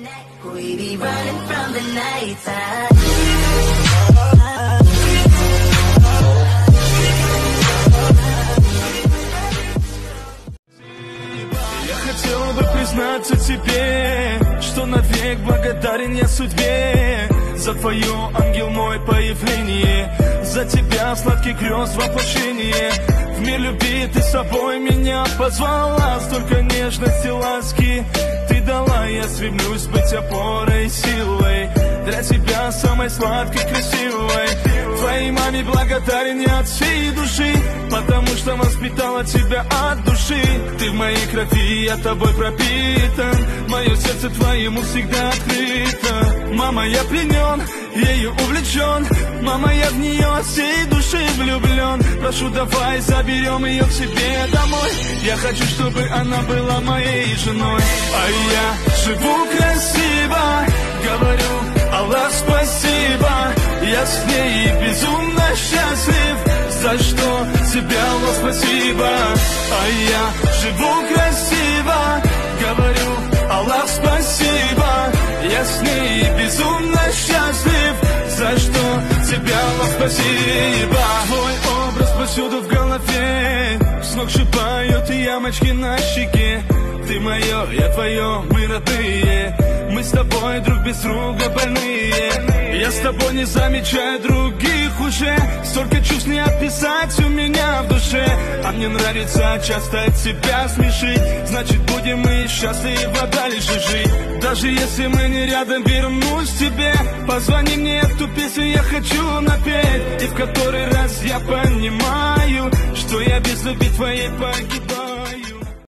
Я хотел бы признаться тебе, что навек благодарен я судьбе за твое, ангел мой, появление, за тебя сладкий грез воплощение. В мир любви ты с собой меня позвала, столько нежности, ласки ты дала. Я стремлюсь быть опорой и силой для тебя, самой сладкой, красивой. Твоей маме благодарен я от всей души, потому что воспитала тебя от души. Ты в моей крови, я тобой пропитан, мое сердце твоему всегда открыто. Мама, я пленен, ею увлечен, мама, я в нее от всей души влюблен. Прошу, давай заберем ее к себе домой, я хочу, чтобы она была моей женой. А я живу красиво, говорю, Аллах, спасибо, я с ней безумно счастлив, за что тебе, Аллах, спасибо. А я живу красиво, говорю, Аллах, спасибо, я с ней безумно счастлив, за что тебе, Аллах, спасибо. Твой образ повсюду в голове, сногсшибают ямочки на щеке. Ты мое, я твое, мы родные, мы с тобой друг без друга больные. Я с тобой не замечаю других уже, столько чувств не описать у меня в душе. А мне нравится часто от тебя смешить, значит будем мы счастливо дальше жить. Даже если мы не рядом, вернусь к тебе, позвони мне, эту песню я хочу напеть. И в который раз я понимаю, что я без любви твоей погибаю.